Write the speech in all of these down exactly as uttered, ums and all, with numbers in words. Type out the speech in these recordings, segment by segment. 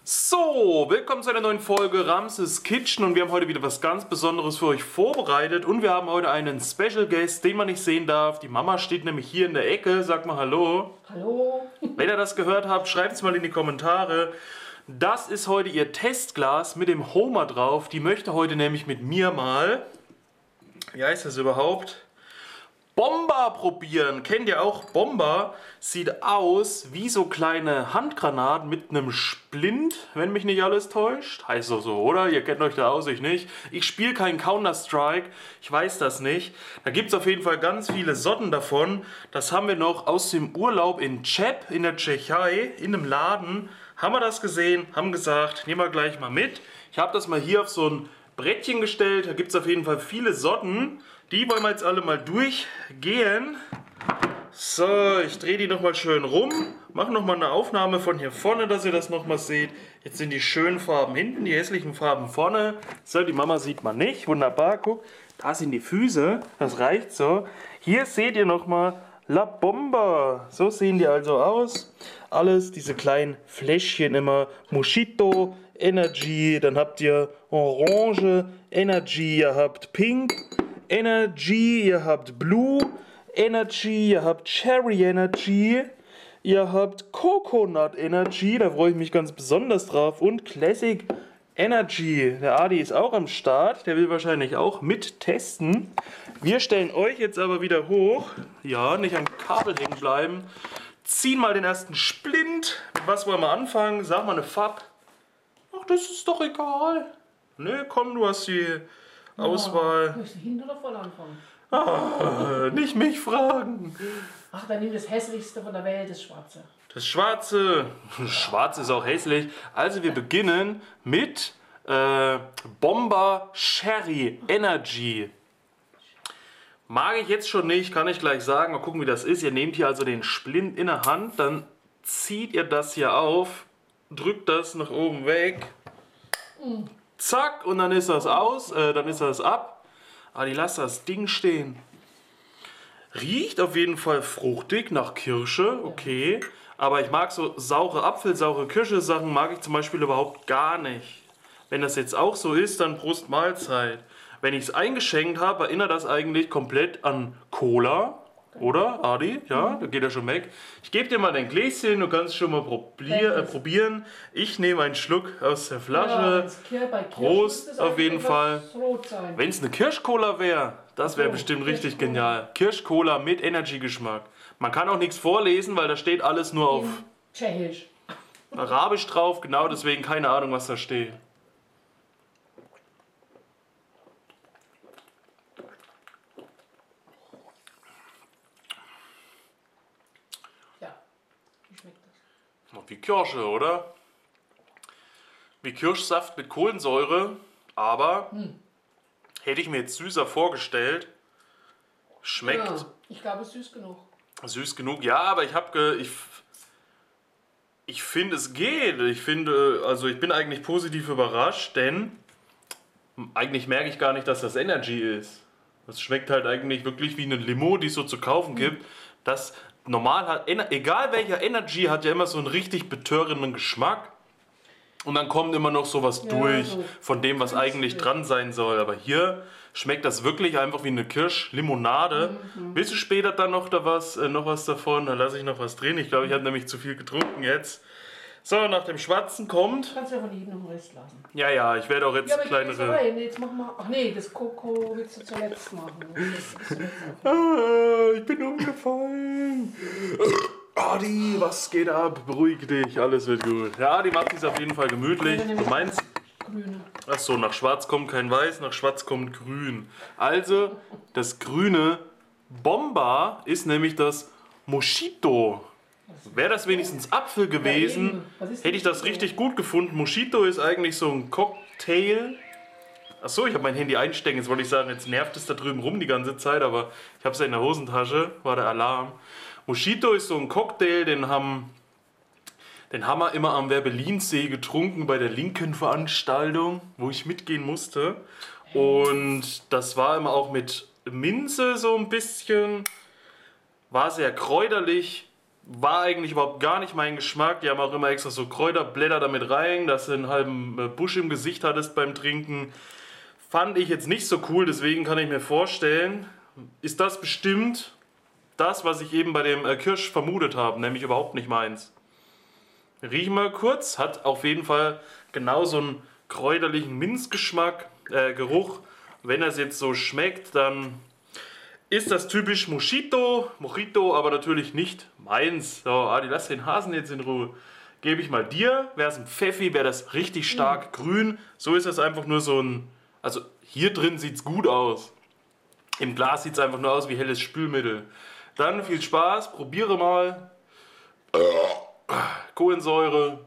So, willkommen zu einer neuen Folge Ramses Kitchen und wir haben heute wieder was ganz Besonderes für euch vorbereitet und wir haben heute einen Special Guest, den man nicht sehen darf. Die Mama steht nämlich hier in der Ecke. Sag mal Hallo. Hallo. Wenn ihr das gehört habt, schreibt es mal in die Kommentare. Das ist heute ihr Testglas mit dem Homer drauf. Die möchte heute nämlich mit mir mal, wie heißt das überhaupt? Bomber probieren. Kennt ihr auch Bomber? Sieht aus wie so kleine Handgranaten mit einem Splint, wenn mich nicht alles täuscht. Heißt doch so, oder? Ihr kennt euch da aus, ich nicht. Ich spiele keinen Counter-Strike, ich weiß das nicht. Da gibt es auf jeden Fall ganz viele Sorten davon. Das haben wir noch aus dem Urlaub in Cheb in der Tschechei, in einem Laden. Haben wir das gesehen, haben gesagt, nehmen wir gleich mal mit. Ich habe das mal hier auf so ein Brettchen gestellt. Da gibt es auf jeden Fall viele Sorten. Die wollen wir jetzt alle mal durchgehen. So, ich drehe die nochmal schön rum. Mache nochmal eine Aufnahme von hier vorne, dass ihr das nochmal seht. Jetzt sind die schönen Farben hinten, die hässlichen Farben vorne. So, die Mama sieht man nicht. Wunderbar, guck. Da sind die Füße. Das reicht so. Hier seht ihr nochmal La Bomba. So sehen die also aus. Alles, diese kleinen Fläschchen immer. Mojito, Energy. Dann habt ihr Orange, Energy. Ihr habt Pink, Energy, ihr habt Blue Energy, ihr habt Cherry Energy, ihr habt Coconut Energy, da freue ich mich ganz besonders drauf, und Classic Energy. Der Adi ist auch am Start, der will wahrscheinlich auch mit testen. Wir stellen euch jetzt aber wieder hoch, ja, nicht am Kabel hängen bleiben, ziehen mal den ersten Splint. Mit was wollen wir anfangen? Sag mal eine Farbe. Ach, das ist doch egal. Ne, komm, du hast die Auswahl. Ja, möchtest du hinten oder vorne anfangen? Ah, nicht mich fragen. Ach, dann nimm das hässlichste von der Welt, das Schwarze. Das Schwarze. Schwarz ist auch hässlich. Also wir beginnen mit äh, Bomber Cherry Energy. Mag ich jetzt schon nicht, kann ich gleich sagen. Mal gucken, wie das ist. Ihr nehmt hier also den Splint in der Hand, dann zieht ihr das hier auf, drückt das nach oben weg. Mm. Zack, und dann ist das aus, äh, dann ist das ab. Aber die lasst das Ding stehen. Riecht auf jeden Fall fruchtig nach Kirsche, okay. Aber ich mag so saure Apfel, saure Kirsche Sachen mag ich zum Beispiel überhaupt gar nicht. Wenn das jetzt auch so ist, dann Prost Mahlzeit. Wenn ich es eingeschenkt habe, erinnert das eigentlich komplett an Cola. Oder, Adi? Ja, da geht er schon weg. Ich gebe dir mal dein Gläschen, du kannst schon mal probier, äh, probieren. Ich nehme einen Schluck aus der Flasche. Ja, Prost auf jeden Fall. Wenn es eine Kirschcola wäre, das wäre bestimmt richtig genial. Kirschcola mit Energy-Geschmack. Man kann auch nichts vorlesen, weil da steht alles nur auf Tschechisch. Arabisch drauf, genau deswegen keine Ahnung, was da steht. Wie Kirsche, oder? Wie Kirschsaft mit Kohlensäure, aber hm. hätte ich mir jetzt süßer vorgestellt. Schmeckt. Ja, ich glaube, es ist süß genug. Süß genug, ja, aber ich habe ich, ich finde, es geht. Ich finde, also ich bin eigentlich positiv überrascht, denn eigentlich merke ich gar nicht, dass das Energy ist. Das schmeckt halt eigentlich wirklich wie eine Limo, die es so zu kaufen hm. gibt. Das normal hat, egal welcher Energy, hat ja immer so einen richtig betörenden Geschmack. Und dann kommt immer noch sowas ja, durch so von dem, was eigentlich dran sein soll. Aber hier schmeckt das wirklich einfach wie eine Kirschlimonade. Mhm. Willst du später dann noch, da was, äh, noch was davon? Da lasse ich noch was drin. Ich glaube, ich habe nämlich zu viel getrunken jetzt. So, nach dem Schwarzen kommt... Du kannst ja von jedem noch Rest lassen. Ja, ja, ich werde auch jetzt ja, aber kleinere... Jetzt, jetzt machen wir... Ach nee, das Koko willst du zuletzt machen. Das ah, ich bin umgefallen. Adi, was geht ab? Beruhig dich, alles wird gut. Ja, Adi macht es auf jeden Fall gemütlich. Du meinst? Grüne. Achso, nach Schwarz kommt kein Weiß, nach Schwarz kommt Grün. Also, das grüne Bomber ist nämlich das Mojito. Wäre das wenigstens Apfel gewesen, ja, hätte ich das richtig gut gefunden. Mojito ist eigentlich so ein Cocktail. Achso, ich habe mein Handy einstecken. Jetzt wollte ich sagen, jetzt nervt es da drüben rum die ganze Zeit, aber ich habe es ja in der Hosentasche, war der Alarm. Mojito ist so ein Cocktail, den haben, den haben wir immer am Werbelinsee getrunken bei der linken Veranstaltung, wo ich mitgehen musste. Und das war immer auch mit Minze so ein bisschen, war sehr kräuterlich. war eigentlich überhaupt gar nicht mein Geschmack. Die haben auch immer extra so Kräuterblätter damit rein, dass du einen halben Busch im Gesicht hattest beim Trinken. Fand ich jetzt nicht so cool, deswegen kann ich mir vorstellen, ist das bestimmt das, was ich eben bei dem Kirsch vermutet habe, nämlich überhaupt nicht meins. Riechen mal kurz, hat auf jeden Fall genau so einen kräuterlichen Minzgeschmack, äh, Geruch. Wenn das jetzt so schmeckt, dann ist das typisch Mojito, Mojito, aber natürlich nicht meins. So, Adi, lass den Hasen jetzt in Ruhe. Gebe ich mal dir. Wäre es ein Pfeffi, wäre das richtig stark mhm. grün. So ist das einfach nur so ein... Also hier drin sieht es gut aus. Im Glas sieht es einfach nur aus wie helles Spülmittel. Dann viel Spaß, probiere mal. Kohlensäure.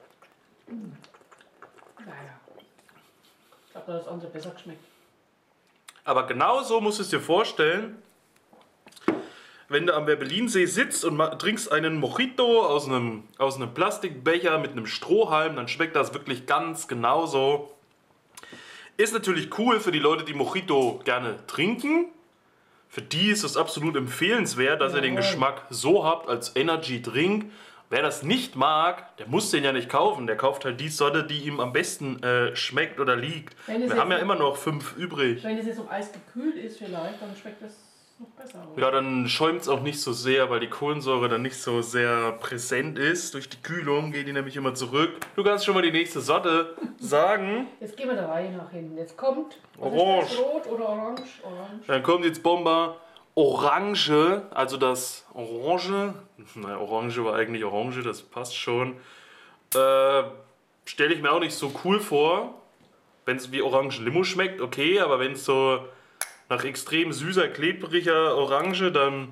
Naja. Ich glaube, das andere besser geschmeckt. Aber genau so musst du es dir vorstellen, wenn du am Werbelinsee sitzt und trinkst einen Mojito aus einem, aus einem Plastikbecher mit einem Strohhalm, dann schmeckt das wirklich ganz genauso. Ist natürlich cool für die Leute, die Mojito gerne trinken. Für die ist es absolut empfehlenswert, dass ihr den Geschmack so habt als Energy Drink. Wer das nicht mag, der muss den ja nicht kaufen. Der kauft halt die Sorte, die ihm am besten äh, schmeckt oder liegt. Wir haben ja immer noch fünf übrig. Wenn es jetzt um Eis gekühlt ist vielleicht, dann schmeckt das noch besser. Oder? Ja, dann schäumt es auch nicht so sehr, weil die Kohlensäure dann nicht so sehr präsent ist. Durch die Kühlung geht die nämlich immer zurück. Du kannst schon mal die nächste Sorte sagen. Jetzt gehen wir der Reihe nach hin. Jetzt kommt Orange. Rot oder Orange? Orange. Dann kommt jetzt Bomber. Orange, also das Orange, naja, Orange war eigentlich Orange, das passt schon, äh, stelle ich mir auch nicht so cool vor. Wenn es wie Orangen-Limo schmeckt, okay, aber wenn es so nach extrem süßer, klebriger Orange, dann,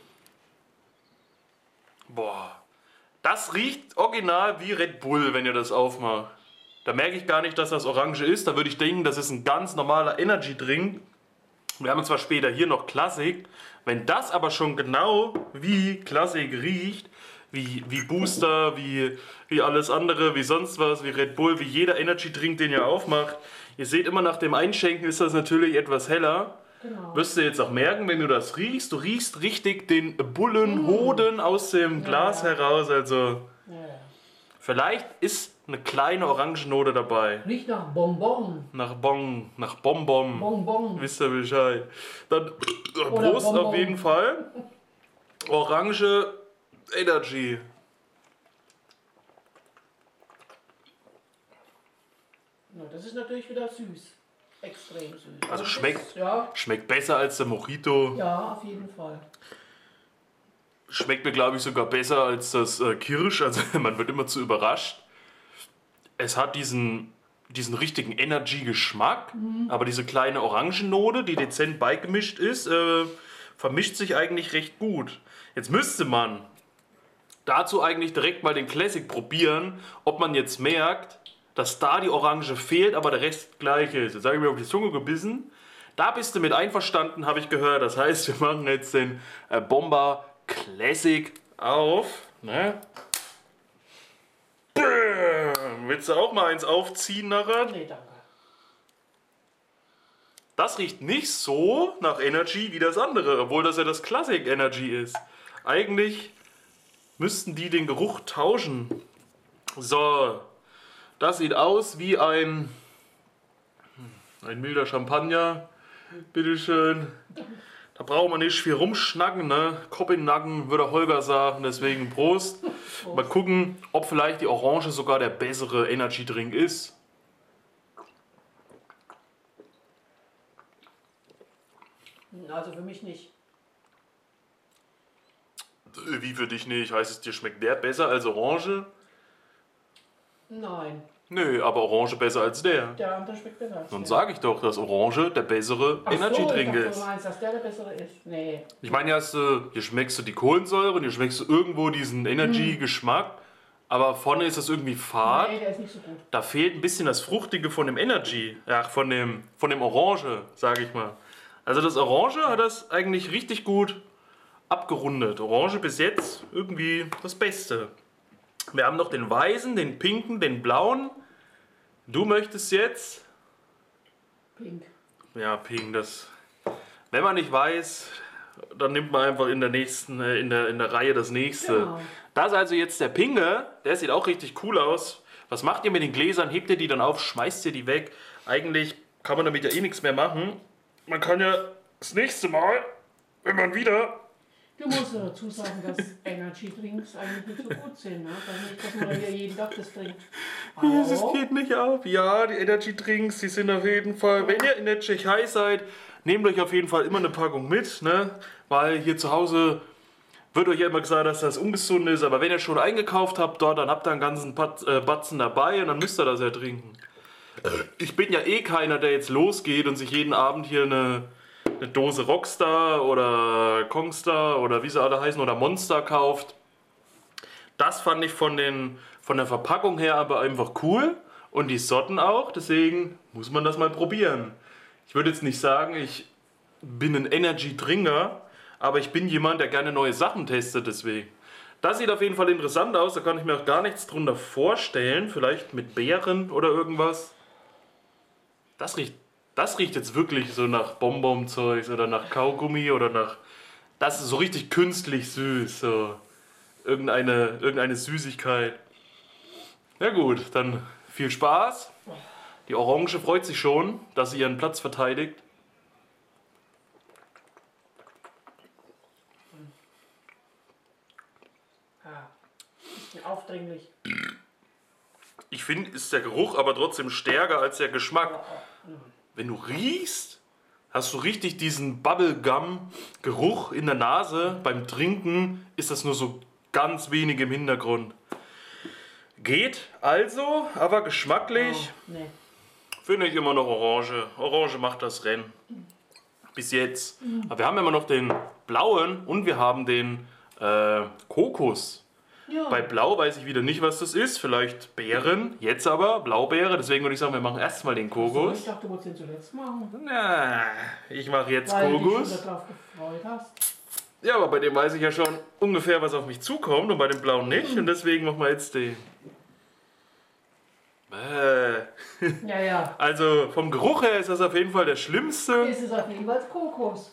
boah, das riecht original wie Red Bull, wenn ihr das aufmacht. Da merke ich gar nicht, dass das Orange ist, da würde ich denken, das ist ein ganz normaler Energy-Drink. Wir haben zwar später hier noch Klassik, wenn das aber schon genau wie Klassik riecht, wie, wie Booster, wie, wie alles andere, wie sonst was, wie Red Bull, wie jeder Energy-Drink, den ihr aufmacht. Ihr seht immer, nach dem Einschenken ist das natürlich etwas heller. Genau. Wirst du jetzt auch merken, wenn du das riechst, du riechst richtig den Bullenhoden mm. aus dem Glas ja. heraus, also ja. Vielleicht ist eine kleine Orangennote dabei. Riecht nach Bonbon. Nach Bon, nach Bonbon. Bonbon. Wisst ihr Bescheid. Dann Prost Bonbon. Auf jeden Fall. Orange Energy. Ja, das ist natürlich wieder süß. Extrem süß. Also, also schmeckt, ist, ja. schmeckt besser als der Mojito. Ja, auf jeden Fall. Schmeckt mir, glaube ich, sogar besser als das äh, Kirsch. Also man wird immer zu überrascht. Es hat diesen, diesen richtigen Energy-Geschmack, mhm. aber diese kleine Orangennote, die dezent beigemischt ist, äh, vermischt sich eigentlich recht gut. Jetzt müsste man dazu eigentlich direkt mal den Classic probieren, ob man jetzt merkt, dass da die Orange fehlt, aber der Rest gleich ist. Jetzt habe ich mir auf die Zunge gebissen. Da bist du mit einverstanden, habe ich gehört. Das heißt, wir machen jetzt den äh, Bomber Classic auf. Ne? Willst du auch mal eins aufziehen nachher? Nee, danke. Das riecht nicht so nach Energy wie das andere, obwohl das ja das Classic Energy ist. Eigentlich müssten die den Geruch tauschen. So, das sieht aus wie ein, ein milder Champagner. Bitteschön. Da braucht man nicht viel rumschnacken, ne? Kopf in den Nacken, würde Holger sagen, deswegen Prost. Prost. Mal gucken, ob vielleicht die Orange sogar der bessere Energy-Drink ist. Also für mich nicht. Wie für dich nicht? Heißt es, dir schmeckt der besser als Orange? Nein. Nö, aber Orange besser als der. Der andere schmeckt besser als Dann der. sage ich doch, dass Orange der bessere Energy-Drink so, ist. Du meinst, dass der der bessere ist? Nee. Ich meine, hier, hier schmeckst du die Kohlensäure und hier schmeckst du irgendwo diesen Energy-Geschmack. Mm. Aber vorne ist das irgendwie fad. Nee, der ist nicht so gut. Da fehlt ein bisschen das Fruchtige von dem Energy. Ja, von dem, von dem Orange, sage ich mal. Also das Orange hat das eigentlich richtig gut abgerundet. Orange bis jetzt irgendwie das Beste. Wir haben noch den weißen, den pinken, den blauen. Du möchtest jetzt... Pink. Ja, pink, das... Wenn man nicht weiß, dann nimmt man einfach in der nächsten, äh, in, der, in der Reihe das nächste. Genau. Das ist also jetzt der Pinge, der sieht auch richtig cool aus. Was macht ihr mit den Gläsern? Hebt ihr die dann auf, schmeißt ihr die weg? Eigentlich kann man damit ja eh nichts mehr machen. Man kann ja das nächste Mal, wenn man wieder... Du musst dazu sagen, dass Energy Drinks eigentlich nicht so gut sind. Ne? Also nicht, dass man hier jeden Tag das trinkt. Jesus, Hallo? geht nicht auf. Ja, die Energy Drinks, die sind auf jeden Fall... Wenn ihr in der Tschechei seid, nehmt euch auf jeden Fall immer eine Packung mit. Ne? Weil hier zu Hause wird euch ja immer gesagt, dass das ungesund ist. Aber wenn ihr schon eingekauft habt dort, dann habt ihr einen ganzen Pat- äh, Batzen dabei und dann müsst ihr das ja trinken. Ich bin ja eh keiner, der jetzt losgeht und sich jeden Abend hier eine... eine Dose Rockstar oder Kongstar oder wie sie alle heißen oder Monster kauft. Das fand ich von, den, von der Verpackung her aber einfach cool und die Sorten auch, deswegen muss man das mal probieren. Ich würde jetzt nicht sagen, ich bin ein Energy-Trinker, aber ich bin jemand, der gerne neue Sachen testet, deswegen. Das sieht auf jeden Fall interessant aus, da kann ich mir auch gar nichts drunter vorstellen, vielleicht mit Beeren oder irgendwas. Das riecht Das riecht jetzt wirklich so nach Bonbon-Zeugs oder nach Kaugummi oder nach... Das ist so richtig künstlich süß, so. Irgendeine, irgendeine Süßigkeit. Ja gut, dann viel Spaß. Die Orange freut sich schon, dass sie ihren Platz verteidigt. Ja, bisschen aufdringlich. Ich finde, ist der Geruch aber trotzdem stärker als der Geschmack. Wenn du riechst, hast du richtig diesen Bubblegum-Geruch in der Nase. Beim Trinken ist das nur so ganz wenig im Hintergrund. Geht also, aber geschmacklich Oh, nee. finde ich immer noch Orange. Orange macht das Rennen. Bis jetzt. Aber wir haben immer noch den blauen und wir haben den äh, Kokos. Ja. Bei Blau weiß ich wieder nicht, was das ist. Vielleicht Beeren. Jetzt aber Blaubeere. Deswegen würde ich sagen, wir machen erstmal den Ich Kokos. dachte, du wolltest den zuletzt machen. Na, ich mache jetzt Weil du dich Kokos. schon darauf gefreut hast. Ja, aber bei dem weiß ich ja schon ungefähr, was auf mich zukommt. Und bei dem blauen nicht. Und deswegen machen wir jetzt den. Bäh. Ja, ja. Also vom Geruch her ist das auf jeden Fall der schlimmste. Es ist auf jeden Fall Kokos.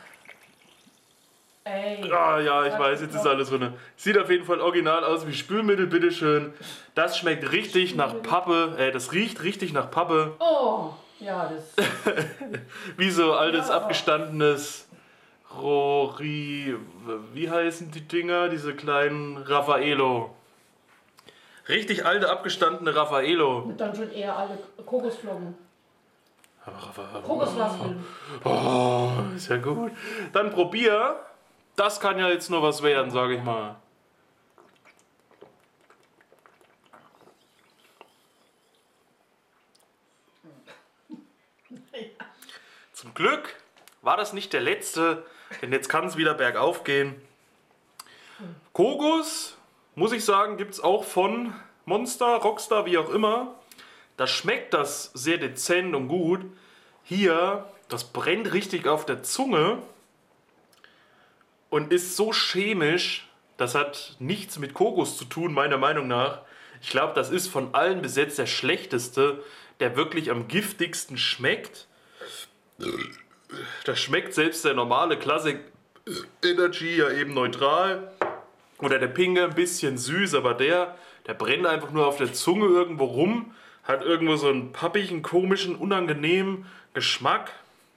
Ey. Ah ja, ich weiß, jetzt ist alles drin. Sieht auf jeden Fall original aus wie Spülmittel, bitteschön. Das schmeckt richtig nach Pappe. Äh, das riecht richtig nach Pappe. Oh, ja, das. Wie so altes, Ja. abgestandenes Rory. Wie heißen die Dinger? Diese kleinen Raffaello. Richtig alte, abgestandene Raffaello. Und dann schon eher alle Kokosflocken. Aber Raffa- Kokoswaffeln. Oh, ist ja gut. Dann probier. Das kann ja jetzt nur was werden, sage ich mal. Zum Glück war das nicht der letzte, denn jetzt kann es wieder bergauf gehen. Kokos, muss ich sagen, gibt es auch von Monster, Rockstar, wie auch immer. Da schmeckt das sehr dezent und gut. Hier, das brennt richtig auf der Zunge und ist so chemisch, das hat nichts mit Kokos zu tun, meiner Meinung nach. Ich glaube, das ist von allen bis jetzt der schlechteste, der wirklich am giftigsten schmeckt. Da schmeckt selbst der normale Classic Energy ja eben neutral. Oder der Pinge ein bisschen süß, aber der, der brennt einfach nur auf der Zunge irgendwo rum. Hat irgendwo so einen pappigen, komischen, unangenehmen Geschmack.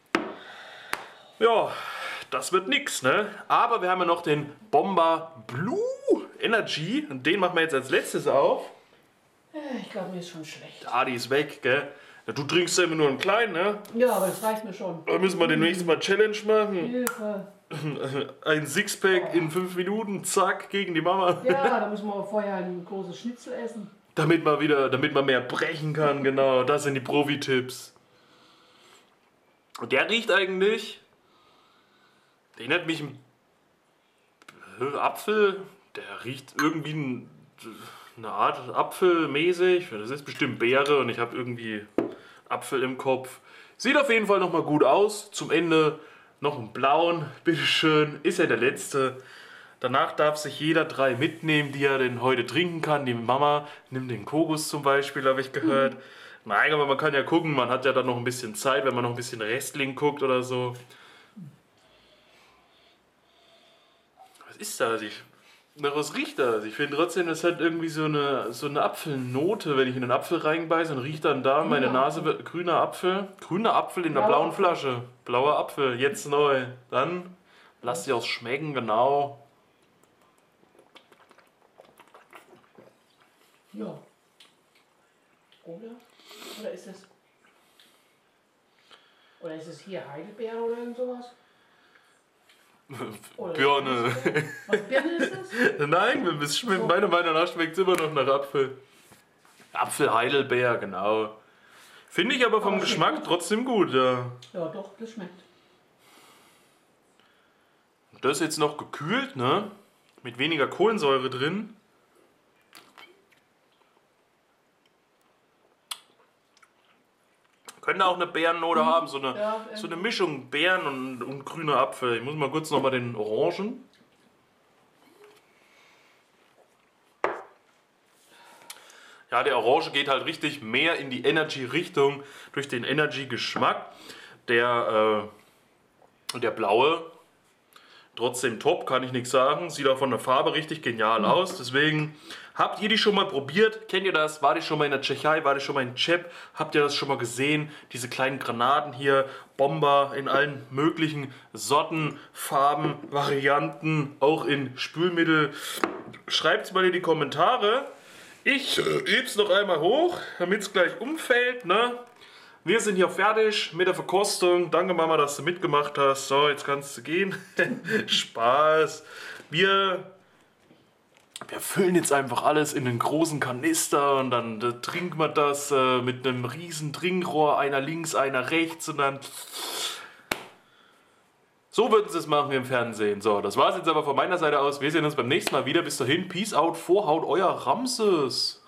Ja, das wird nix, ne? Aber wir haben ja noch den Bomber Blue Energy. Und den machen wir jetzt als letztes auf. Ich glaube, mir ist schon schlecht. Ah, die ist weg, gell? Ja, du trinkst ja immer nur einen kleinen, ne? Ja, aber das reicht mir schon. Da müssen wir demnächst mal Challenge machen. Hilfe. Ein Sixpack in fünf Minuten, zack, gegen die Mama. Ja, da müssen wir vorher ein großes Schnitzel essen. Damit man wieder, damit man mehr brechen kann, genau. Das sind die Profi-Tipps. Und der riecht eigentlich, der erinnert mich an Apfel. Der riecht irgendwie ein, eine Art Apfelmäßig. Das ist bestimmt Beere und ich habe irgendwie Apfel im Kopf. Sieht auf jeden Fall nochmal gut aus. Zum Ende noch einen blauen, bitteschön. Ist ja der letzte. Danach darf sich jeder drei mitnehmen, die er denn heute trinken kann. Die Mama nimmt den Kokos zum Beispiel, habe ich gehört. Mhm. Nein, aber man kann ja gucken, man hat ja dann noch ein bisschen Zeit, wenn man noch ein bisschen Wrestling guckt oder so. ist das? Ich, nach was riecht das? Ich finde trotzdem, das hat irgendwie so eine, so eine Apfelnote. Wenn ich in den Apfel reinbeiße und riecht dann da, meine Nase wird grüner Apfel. Grüner Apfel in der Blauer blauen Flasche. Blauer Apfel, jetzt neu. Dann lass dir auch schmecken, genau. Ja. Oder? Oder ist es. Oder ist es hier Heidelbeer oder irgend sowas? Oder Birne. Was Birne ist das? Nein, es schmeckt, meiner Meinung nach schmeckt es immer noch nach Apfel. Apfel, Heidelbeer, genau. Finde ich aber vom Aber Geschmack gut. trotzdem gut, ja. Ja, doch, das schmeckt. Das jetzt noch gekühlt, ne? Mit weniger Kohlensäure drin. Könnte auch eine Beerennote haben, so eine, Ja, so eine Mischung Beeren und, und grüner Apfel. Ich muss mal kurz noch mal den Orangen. Ja, der Orange geht halt richtig mehr in die Energy-Richtung durch den Energy-Geschmack. Der, äh, der blaue, trotzdem top, kann ich nichts sagen. Sieht auch von der Farbe richtig genial aus. Deswegen, habt ihr die schon mal probiert? Kennt ihr das? War die schon mal in der Tschechei? War die schon mal in Cheb? Habt ihr das schon mal gesehen? Diese kleinen Granaten hier, Bomber in allen möglichen Sorten, Farben, Varianten, auch in Spülmittel. Schreibt es mal in die Kommentare. Ich heb's noch einmal hoch, damit es gleich umfällt. Ne? Wir sind hier fertig mit der Verkostung. Danke Mama, dass du mitgemacht hast. So, jetzt kannst du gehen. Spaß. Wir, wir füllen jetzt einfach alles in einen großen Kanister und dann äh, trinken wir das äh, mit einem riesen Trinkrohr. Einer links, einer rechts und dann... So würden sie es machen im Fernsehen. So, das war es jetzt aber von meiner Seite aus. Wir sehen uns beim nächsten Mal wieder. Bis dahin, Peace out, Vorhaut, euer Ramses.